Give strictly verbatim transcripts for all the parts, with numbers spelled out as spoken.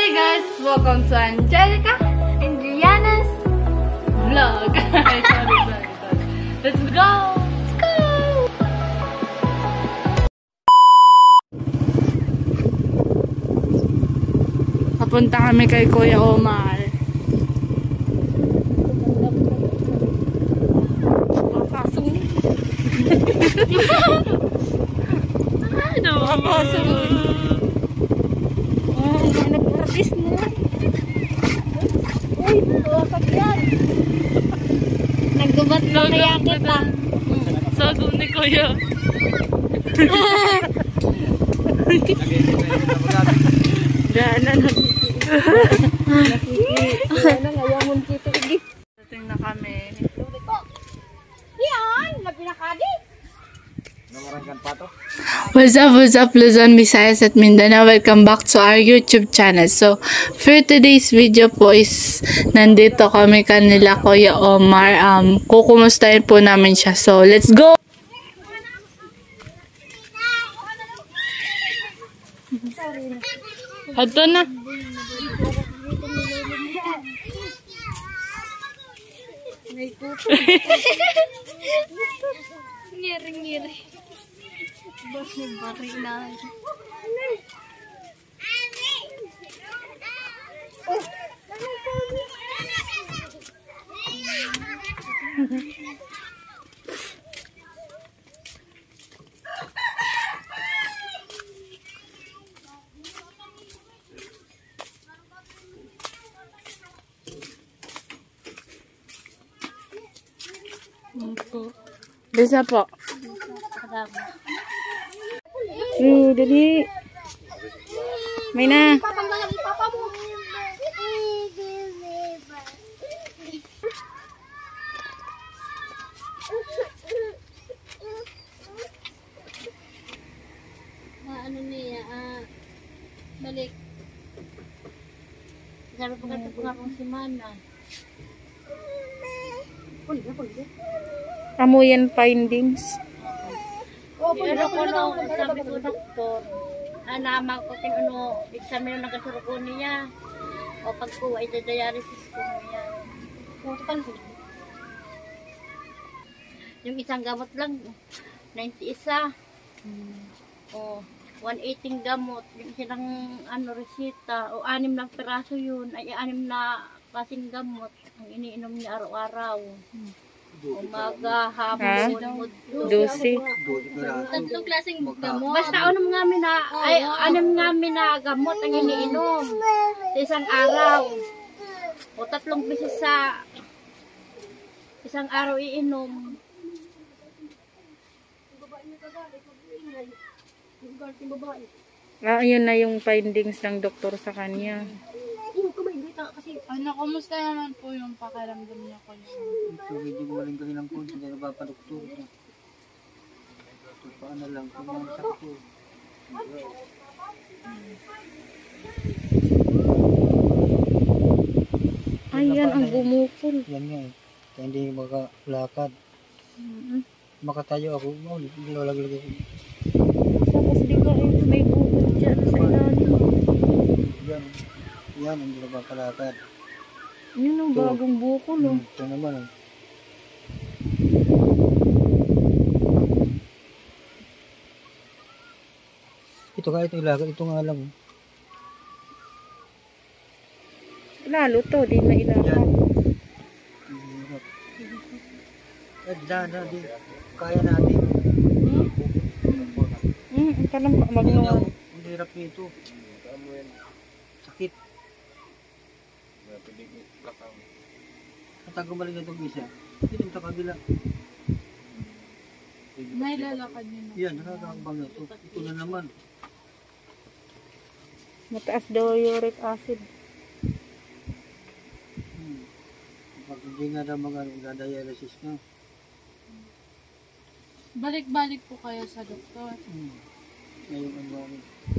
Hey guys, welcome to Angelica and Rihanna's vlog. sorry, sorry, sorry. Let's go! Let's go! Papunta kami kay Kuya Omar. Makapasok. Ano? Makapasok. Nag-practice na. Uy, wakag yan. Naggubat na kaya kita. Sago ni Kuya. Daanan na. Daanan na, ayaw kita. Dating na kami. Yan, napinakadi. What's up, what's up, Luzon, Visayas at Mindanao? Welcome back to our YouTube channel. So, for today's video po is nandito kami kanila Kuya Omar. Um, kukumustahin po namin siya. So, let's go! Hato na. Ngiri-ngiri. Bos mo bari na. Bisa po. Uh, dali. May na. Ano niya, ah, balik. Sabi po kasi pangapong simana. Amuyan findings. Ano ko no, sabi ko doktor, anaman ko kin ano, examine na nagasurugo niya. O pagkuha ay dialysis ko niya. Total ko. Yung isang gamot lang, ninety isa. Hmm. O one eighty gamot, yung silang ano resita, o anim na piraso yun, ay anim na klaseng gamot ang iniinom niya araw-araw. Hmm. Umaga, hapon, Dusi. tatlong klaseng gamot. Basta anim nga mi na, ay anim nga mi na gamot ang iniinom sa isang araw. O tatlong beses sa isang araw iinom. Ah, yun na yung findings ng doktor sa kanya. Ano, kumusta naman po yung pakiramdam niya ko? Ito, medyo gumaling galing ng konti, hindi na ba pa-doktor. Ito, paano lang, kung mga sakto. Ay, yan ang bumukol. Yan nga eh, kaya hindi makalakad. Mm-hmm. Makatayo ako, oh, hindi lalaglag ako. Tapos di ba eh, may bukol dyan sa ilalim. Yan, yan, hindi na makalakad. Yun ang bagong bukol oh. Hmm, ito naman oh. Ito nga, ito ilagay, ito nga lang oh. Lalo to, di na ilakad. Eh, daan na, di. Kaya natin. Hmm? Hmm, ang kalang magnuwan. Ang hirap nito. Sakit. At ang gumaling na itong isa, hindi sa kabila. May lalakad niyo na. Yan, nakakabang na ito. Ito na naman. Mataas daw uric acid. Hmm. Pag hindi nga daw mga dialysis na. Balik-balik po kayo sa doktor. Hmm. Ngayon ang mga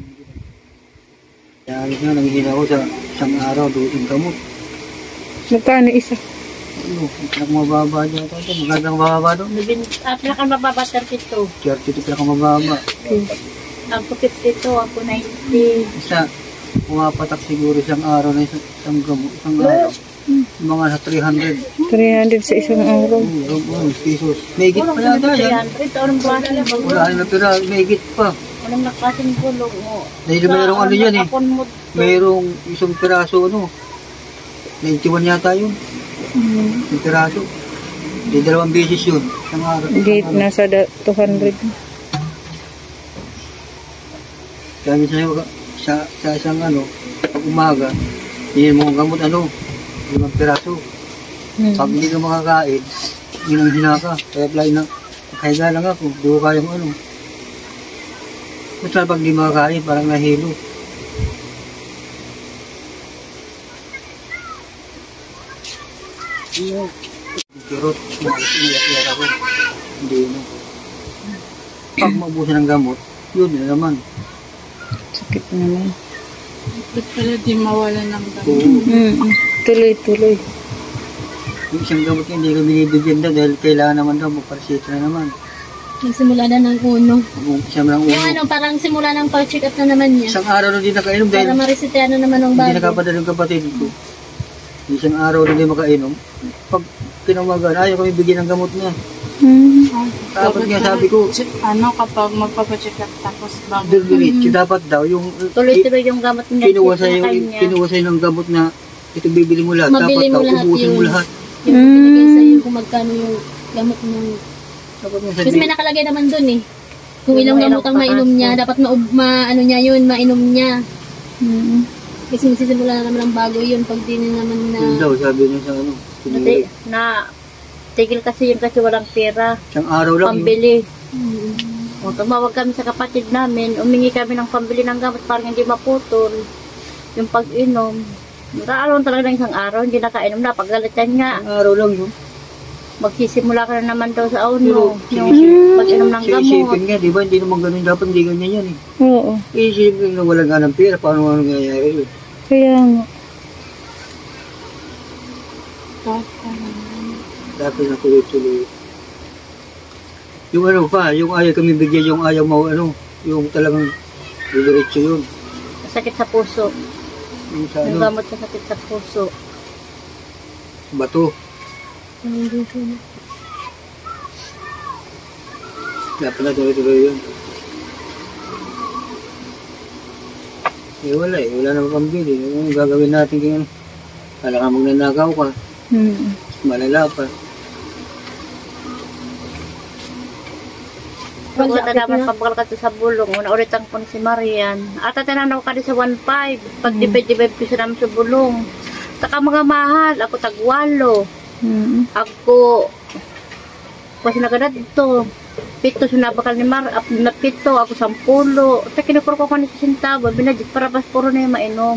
kaya ayos nga, nangingin ako sa isang araw, doon kamot. Magkano isa? Ano, pinakamababa dyan ito. Magandang mababa doon. Ah, pinakamababa thirty-two. thirty ito pinakamababa. Ako fifty-two, ako ninety. Isa, pumapatak siguro isang araw na isang, isang gamot, isang araw. Mga sa three hundred. three hundred sa isang araw. Oo, oo, pesos. May higit pa yata yan. three hundred, anong klase na ba? Wala na pera, may higit pa. Anong nakasing gulong mo? Dahil mayroong ano yan eh. Kapon mo to. Mayroong isang piraso ano. ninety-one yata yun. Mm. Yung piraso. Di dalawang beses yun. Isang araw. Di, nasa da- two hundred. Kaya minsan yung- sa, sa isang ano, pag umaga, yun mo gamot ano, limang piraso. Mm. Pag hindi ka makakain, yun ang hinaka. Kaya apply na, kaya lang ako, di ko kaya mo ano. Basta pag di makakain, parang nahilo. Iyo. Kirot, umiyak-iyak ako. Hindi mo. Pag maubusan ng gamot, yun na naman. Sakit naman. Ba't pala di mawala ng gamot? Oo. Mm. Tuloy-tuloy. Yung isang gamot niya, hindi ko binibigyan daw dahil kailangan naman daw, magparisita na naman. Nagsimula na ng uno. Mag-umpisa mo ng Yung ulo. ano, parang simula ng pag-check up na naman niya. Isang araw na din nakainom dahil Para maresetahan na naman ng hindi bago. nakapadala yung kapatid ko. Isang araw na din makainom. Pag kinawagan, ayaw kami bigyan ng gamot niya. Mm. Dapat nga sabi ko, Ano kapag magpapacheck up tapos bago? Dirdirit, dapat daw yung Tuloy-tuloy yung gamot niya. kinuha sa yung kanya. kinuha sa ng gamot na ito bibili mo lahat. Mabili Dapat mo daw lahat ubusin mo yung- lahat. Yung binigay sa'yo kung magkano yung gamot niya. Dapat nga Kasi sabi, may nakalagay naman dun eh. Kung Yung ilang ilang gamot ang mainom pakaso. niya, dapat ma, ma ano niya yun, mainom niya. Mm. Kasi magsisimula na naman ang bago yun pag di na naman na... yun daw sabi niya sa ano. Dati, Dirdirit. na tigil kasi yun kasi walang pera. Isang araw lang. yun. Pambili. Mm. O, tumawag kami sa kapatid namin, umingi kami ng pambili ng gamot para hindi maputol yung pag-inom. Nakaroon talaga ng isang araw, hindi nakainom na, paggalatan nga. Isang araw lang yun. Magsisimula ka na naman daw sa Pero, auno, yung sinisip- pag-inom ng gamot. Sinisipin nga, di ba? Hindi naman ganun. Dapat hindi ganyan yan eh. Oo. Iisipin na wala nga ng pera. Paano nga nangyayari yun? Kaya nga. Dapat na tuloy-tuloy. Yung ano pa, yung ayaw kami bigyan, yung ayaw mo, ano, yung talagang diretso yun. Sakit sa puso. Yung sa Yung ano, gamot sa sakit sa puso. bato. Dapat na tuloy-tuloy yun. Eh wala eh, wala na pambili. Yung gagawin natin kaya, kala ka magnanakaw ka, Mm. malala pa. Pag wala naman pabakal ka to sa bulong, una ulit ang pon si Marian. At tinanaw ka din sa one five. Pag divide-divide ko siya namin sa bulong. Saka mga mahal, ako tagwalo. Mm. Ako, kasi nagana dito. Pito siya nabakal ni Mar, up na pito, ako sampulo. Sa kinukuro ko kanito sintabo, binadit para pas puro na yung mainom.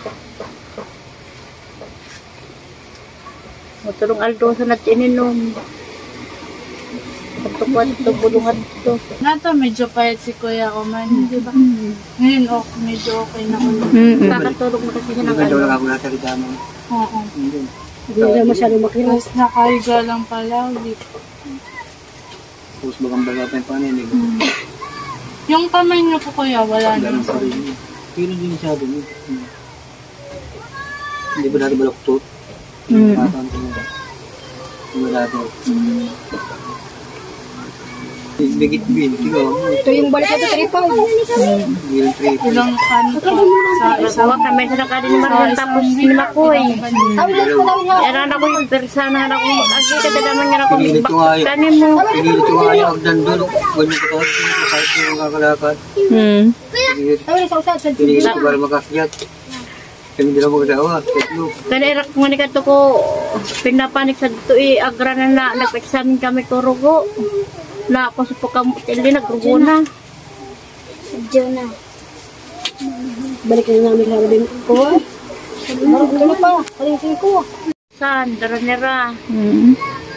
Matulong aldo sa natin ininom. Pagtukuan ito, bulungan ito. Nato, medyo payat si Kuya Oman, di ba? Ngayon, okay, medyo okay na ulit. Mm. Kakatulog na kasi siya Hindi ng ka daw ano. lang ako nasalita mo. Oo. Hindi. Hindi na masyadong makilas. Tapos nakahiga lang pala ulit. Tapos bagang baga pa yung panin. Eh. Yung kamay niyo po Kuya, wala na. Ganun pa rin yun. Yun ang sinasabi mo. Hmm. Hindi ba dati baloktot? Mm. Matang ko ba? Hindi ba dati? Bigit bin, ikaw. Ito yung balik na tripo. Bilang trip. Ilang ano po, sa isang Nagawa kami sa nakali ni Marian tapos ni Makoy. Dalawa. Eran ako yung persona na ako mag-agi kasi naman nga ako Pinilit ko nga yun. tanim mo. Pinilit ko nga yung agdan doon. Ganyan ko tapos kahit yung kakalakad. Mm. Pinilit pinilit ko para makakyat. Kami dalawa mag-asawa. Tatlo. Kaya irak nga ni kato ko pinapanik sa dito eh agra na na nag-examine kami kurugo. Na ako sa pagkamutili nagrugo na. Diyan na. Balik na namin harabin ko. Marap ka na pa. Palitin ko. San, dara nira. Mm.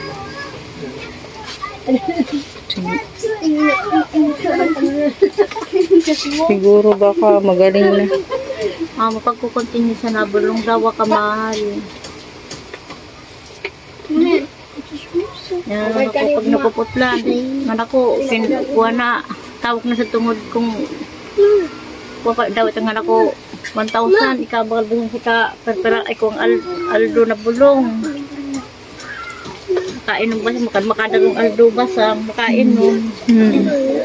Siguro baka magaling na. Ah, mapagkukontinue sa nabulong daw ka mahal. Yan ako pag napuputlan. Yan ako, kinukuha na. Tawag na sa tungod kong kuha daw ito nga ako one thousand, ikabagal ba yung sika, perpera, ay kung al, aldo na bulong. Makainom ba siya, makad makadagong aldo ba sa makainom. Mm.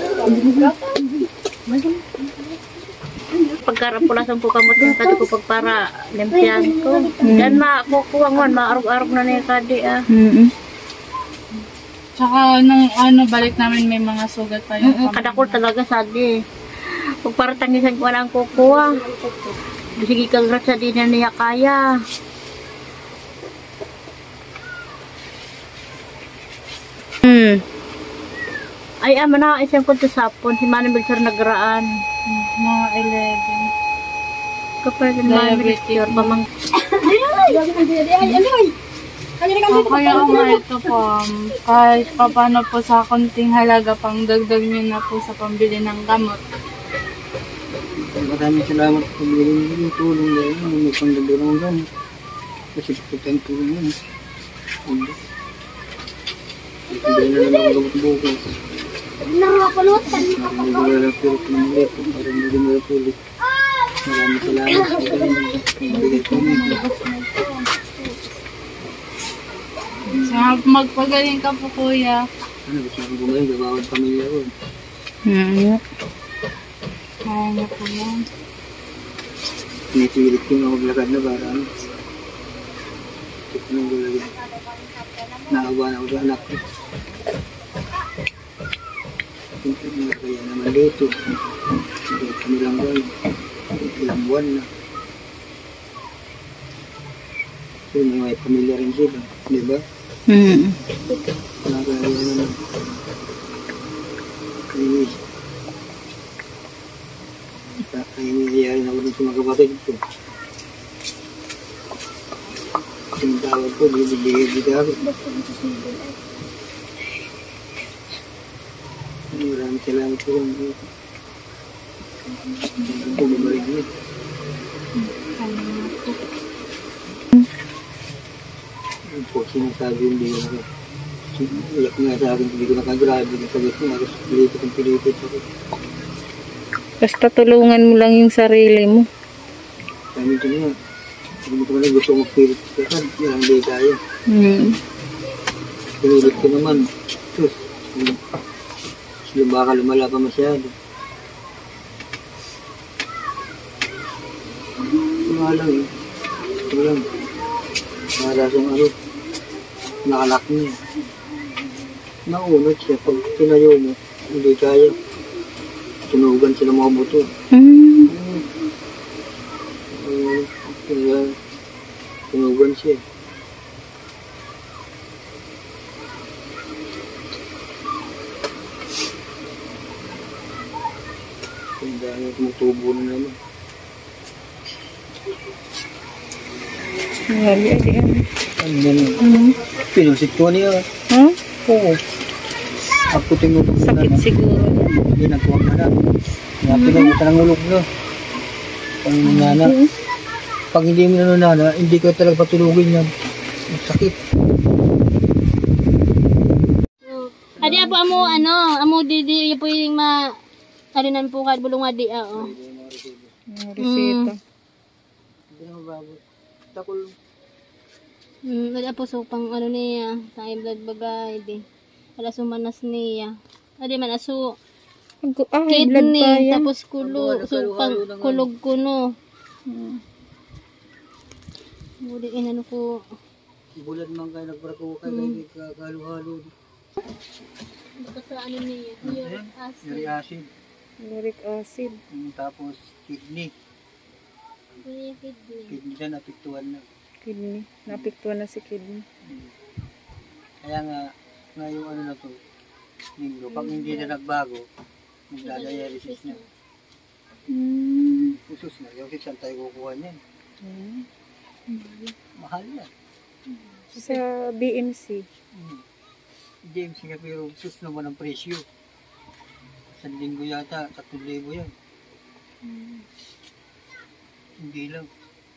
Pagkarapulasan po kamot yung kadi ko pagpara limpian ko. Dan makukuha ngon, maarog-arog na niya kadi ah. Mm. Tsaka nung ano, balik namin may mga sugat pa yung Mm, kadakol talaga sadi. Pagpara tangisan ko na ang kukuha. Sige kang ratsa di na niya kaya. Mm. Ay, ama na, isang ko sa sapon, si Manny Melchor nagraan. mga eleven. Kapag si Manny Melchor, pamang... Oh, kaya ako nga ito po, um, kahit pa paano po sa konting halaga, pang dagdag nyo na po sa pambili ng gamot. Maraming salamat sa pagbiling yung tulong na yun. May pangdagdag ng kasi pagkita yung tulong yun. Hindi. Hindi na naman ang gamot bukas. Nakakapulutan. Maraming wala pero pinamit. Parang hindi mo ulit. Maraming salamat sa pagbiling ko. So, magpagaling ka po, kuya. Ano, gusto kong gumaling, gabawad pamilya ko. Mm. Kaya niya po yan. Pinipilit ko na maglakad na para ano. Ito nang gulagin. Naawa na ako sa anak ko. Kaya naman dito. Kaya kami lang ba, ilang buwan na. So, may may pamilya rin sila, di ba? Mm. Nakakaya naman. Kaya kaya nangyayari na ako ng mga kapatid ko. Yung tawag ko, bibigay dito ako. Maraming salamat po lang dito. Hindi po babalik niyo. Yung po sinasabi yung hindi ko na iyak nga sa akin, hindi ko nakagrabe na sagot ko, ako pilipit ang pilipit ako. Basta tulungan mo lang yung sarili mo. Kaya minsan nga, hindi ko naman gusto magpilit kasi yan ang hindi kaya. Mm. Pinulit ko naman. Sus, sila baka lumala pa masyado. Ito nga lang eh. Ito lang. Para sa ano, nakalak niya. Naunod siya. Pag tinayo mo, hindi kaya. Tunugan sila mga buto. Mm. Uh, kaya, tunugan siya. Kaya dahil tumutubo na naman. Grabe, adi yan. Ano yan? Mm. Pinusit ko niya. Huh? Oo. Ako tingnan ko na Sakit naman. siguro. Hindi nagkuha na na. Kaya pinubutan ng ulog na. Pag nana. Pag hindi mo na nana, hindi ko talaga patulugin yan. Ang sakit. Adi po amo ano, amo di di po yung ma arinan po kad bulong adi ah. Oh. Yung reseta. Hindi na mabago. Takol. Mm, adi po so pang ano niya, sa blood bagay di. Wala sumanas niya. Adi man aso Ah, high blood kidney pa yan. tapos kulo so pang kulog kuno. Hmm. Budi inano ko. Bulan man kayo nagparako kayo kayo kagalo-halo. Baka sa ano niya, uric acid. Uric acid. Uric acid. Mm, tapos kidney. Uric kidney. Kidney na napiktuan na. Kidney. Napiktuan na si kidney. Mm. Kaya nga, ngayong ano na to, linggo, pag hindi na nagbago, magdadialysis na. Mm. Usus na, yung saan tayo kukuha niyan. Mm. Mahal yan. Sa B M C. Mm. James nga pero sus naman ang presyo. Sa linggo yata, tatlong libo yan. Mm. Hindi lang.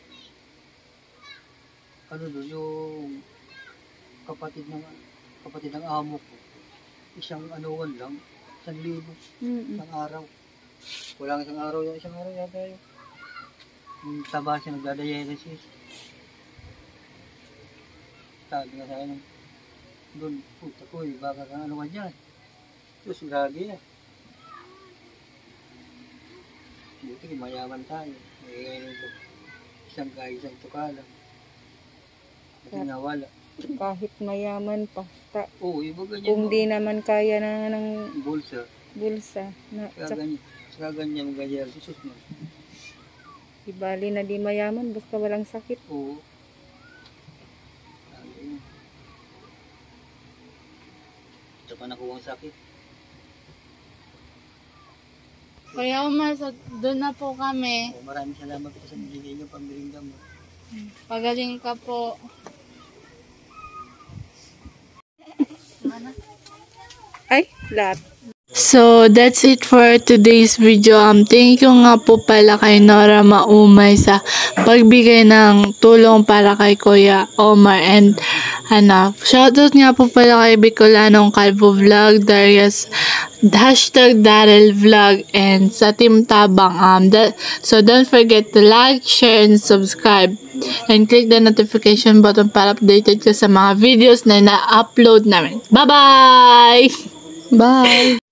Ano doon, yung kapatid ng kapatid ng amo ko, isang anuwan lang, isang libo, Mm. isang araw. Wala nga isang araw yan, isang araw yata yun. Yung taba siya nagdadialysis. Sabi nga sa akin, doon, puta ko eh, baka kang ano ka dyan. Tapos gagi na. Buti mayaman tayo. Eh, ngayon ito, isang kaya, isang tukala. Kasi nawala. Kahit mayaman pa. Ta- Oo, iba ganyan. kung di naman kaya na ng Bulsa. bulsa. Na, Kaya tsak, ganyan. Saka ganyan ganyan. Susus mo. ibali na di mayaman basta walang sakit. Oo. Sabi mo. Ito pa nakuha ang sakit. Kuya Omar, so, doon na po kami. Oh, maraming salamat po sa binigay niyo pambiling gamot. Pagaling ka po. Ay, lahat. So, that's it for today's video. Um, thank you nga po pala kay Nora Maumay sa pagbigay ng tulong para kay Kuya Omar. And, ano, shoutout nga po pala kay Bicolanong Calvo Vlog, Darius, hashtag Daryl Vlog, and sa Team Tabang. Um, that, so, don't forget to like, share, and subscribe. And click the notification button para updated ka sa mga videos na na-upload namin. Bye-bye! Bye!